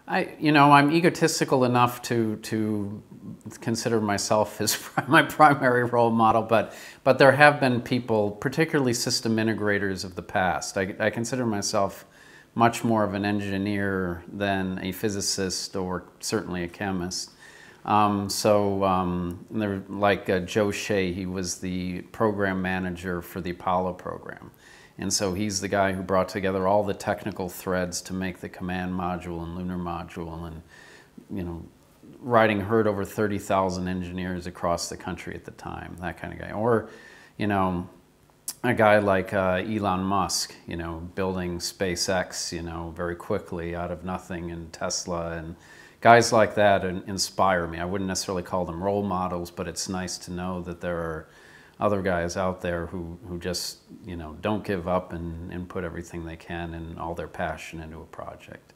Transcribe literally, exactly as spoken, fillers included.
I, you know, I'm egotistical enough to to consider myself as my primary role model, but but there have been people, particularly system integrators of the past. I, I consider myself much more of an engineer than a physicist or certainly a chemist. Um, so um, there, like uh, Joe Shea, he was the program manager for the Apollo program. And so he's the guy who brought together all the technical threads to make the command module and lunar module, and, you know, riding herd over thirty thousand engineers across the country at the time, that kind of guy. Or, you know, a guy like uh, Elon Musk, you know, building SpaceX, you know, very quickly out of nothing, and Tesla, and guys like that inspire me. I wouldn't necessarily call them role models, but it's nice to know that there are other guys out there who, who just, you know, don't give up and, and put everything they can and all their passion into a project.